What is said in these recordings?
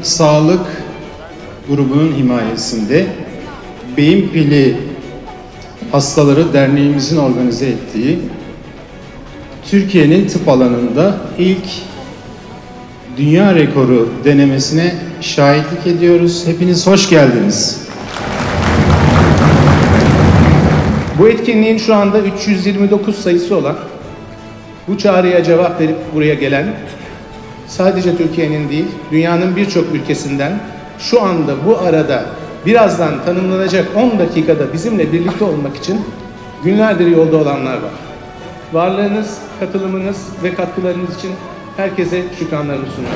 Sağlık grubunun himayesinde Beyin Pili Hastaları Derneğimizin organize ettiği Türkiye'nin tıp alanında ilk dünya rekoru denemesine şahitlik ediyoruz. Hepiniz hoş geldiniz. Bu etkinliğin şu anda 329 sayısı olan, bu çağrıya cevap verip buraya gelen, sadece Türkiye'nin değil, dünyanın birçok ülkesinden şu anda bu arada birazdan tanımlanacak 10 dakikada bizimle birlikte olmak için günlerdir yolda olanlar var. Varlığınız, katılımınız ve katkılarınız için herkese şükranlarımı sunuyorum.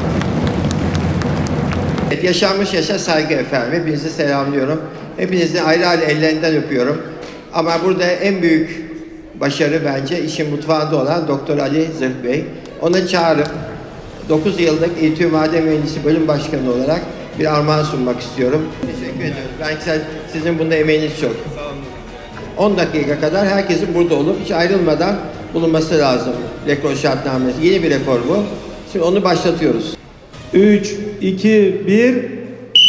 Evet, yaşanmış yaşa saygı efendim. Hepinizi selamlıyorum. Hepinizi ayrı ayrı ellerinden öpüyorum. Ama burada en büyük başarı bence işin mutfağında olan Doktor Ali Zırh Bey. Ona çağırıp 9 yıllık İTÜ Maden Mühendisi Bölüm Başkanı olarak bir armağan sunmak istiyorum. Teşekkür ediyorum. Belki sizin bunda emeğiniz çok. 10 dakika kadar herkesin burada olup hiç ayrılmadan bulunması lazım. Rekor şartnamesi. Yeni bir rekor bu. Şimdi onu başlatıyoruz. 3, 2, 1...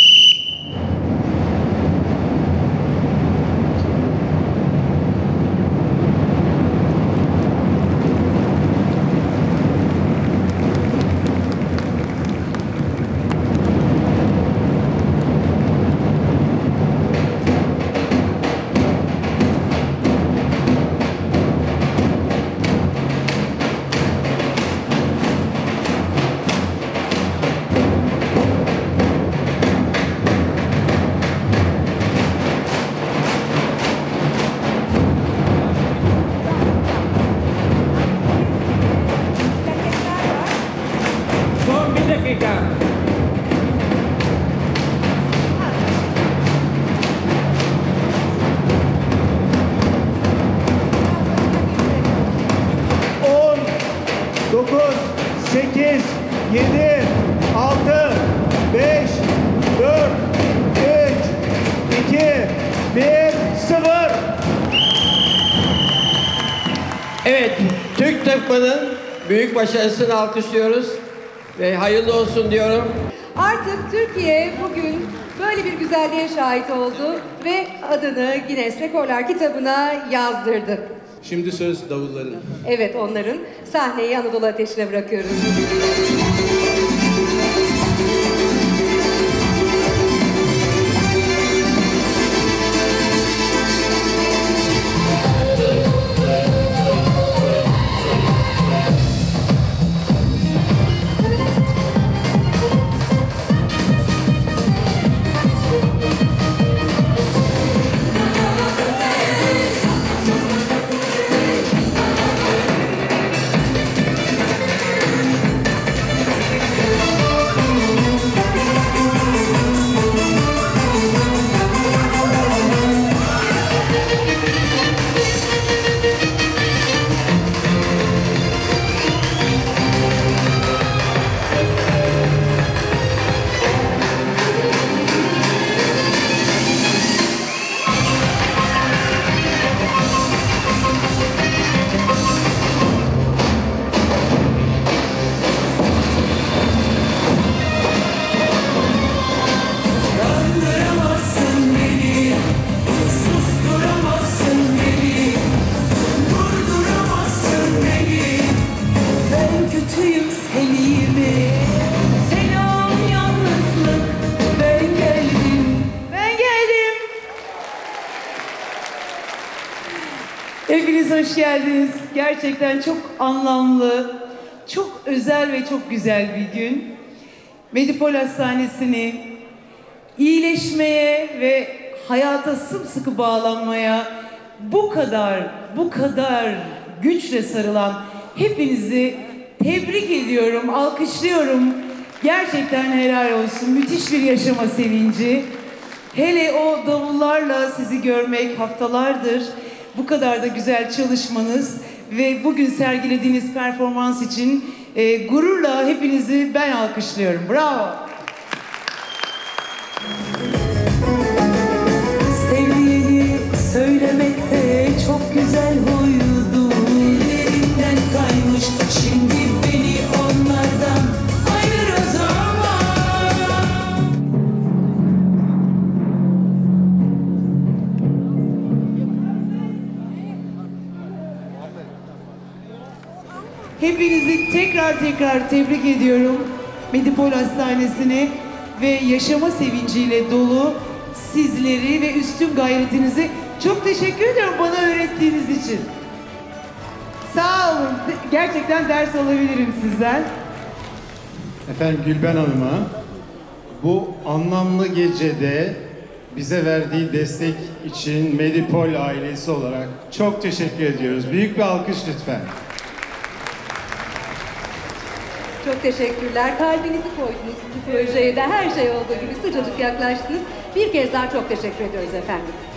Evet, Türk tıbbının büyük başarısını alkışlıyoruz ve hayırlı olsun diyorum. Artık Türkiye bugün böyle bir güzelliğe şahit oldu ve adını Guinness Rekorlar kitabına yazdırdı. Şimdi söz davulların. Evet, onların. Sahneyi Anadolu Ateşi'ne bırakıyoruz. Hepiniz hoş geldiniz. Gerçekten çok anlamlı, çok özel ve çok güzel bir gün. Medipol Hastanesi'ni iyileşmeye ve hayata sımsıkı bağlanmaya bu kadar güçle sarılan hepinizi tebrik ediyorum, alkışlıyorum. Gerçekten helal olsun. Müthiş bir yaşama sevinci. Hele o davullarla sizi görmek, haftalardır bu kadar da güzel çalışmanız ve bugün sergilediğiniz performans için gururla hepinizi ben alkışlıyorum. Bravo. Sevdiğini söylemekte çok güzel huydu. Ellerinden kaymış, şimdi beni onlardan ayıramaz. Hepinizi tekrar tebrik ediyorum. Medipol Hastanesi'ni ve yaşama sevinciyle dolu sizleri ve üstün gayretinizi çok teşekkür ediyorum bana öğrettiğiniz için. Sağ olun. Gerçekten ders alabilirim sizden. Efendim Gülben Hanım'a bu anlamlı gecede bize verdiği destek için Medipol ailesi olarak çok teşekkür ediyoruz. Büyük bir alkış lütfen. Çok teşekkürler. Kalbinizi koydunuz bu projeye de her şey olduğu gibi sıcacık yaklaştınız. Bir kez daha çok teşekkür ediyoruz efendim.